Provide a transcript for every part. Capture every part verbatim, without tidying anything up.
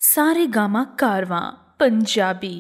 सारेगामा कारवां पंजाबी।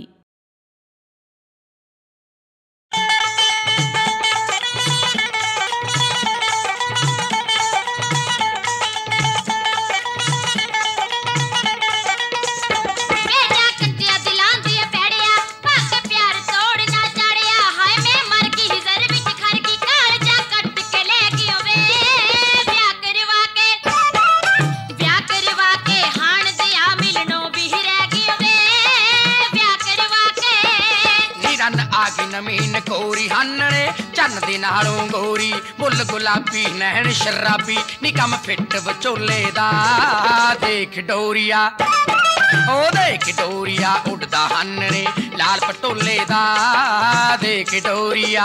नमीन कोरी हानने चन्न दे नालों गोरी मुल गुलाबी नैन शराबी निकम फिट विचोले दा देख डोरिया ओ देख डोरिया उड़दा हानने लाल पटोले दा देख डोरिया।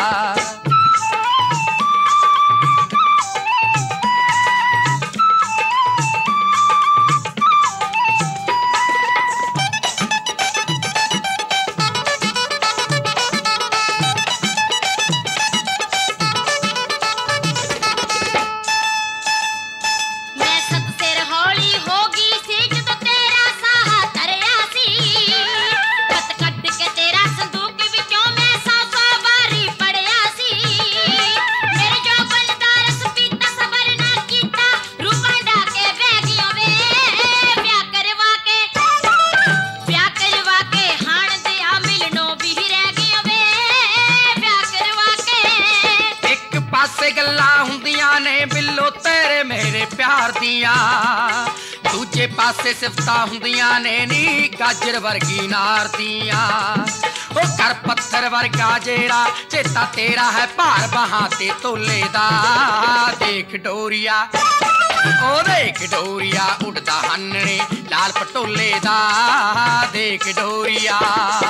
बिल्लो तेरे मेरे प्यार दिया दूजे पासे सिफता हुंदियां ने नी गाजर वर्गी नार दिया ओ कर पत्थर वर्गा जेड़ा चेता तेरा है भार बहां ते तोले दा देख डोरिया ओ देख डोरिया उड़दा हन्ने लाल पटोले दा देख डोरिया।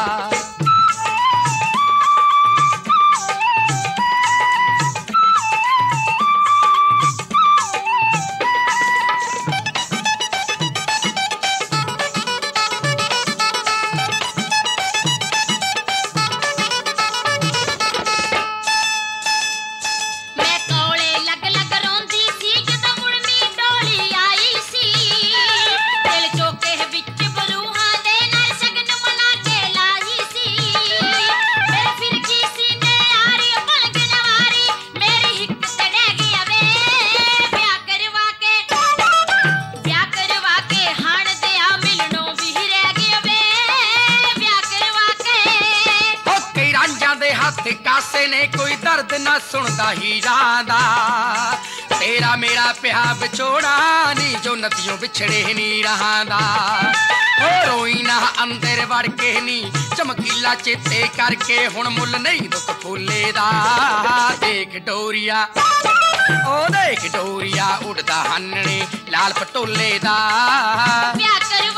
कासे ने कोई दर्द ना सुनदा हीरा दा तेरा मेरा प्या विछोड़ा नी जो नदियों बिछड़े नी रहांदा ओ रोई ना अंदर वड़ के नी चमकीला चेते करके हुण मुल नहीं दुख फूले दा देख डोरिया ओ देख डोरिया उड़दा हन्ने लाल पटोले दा।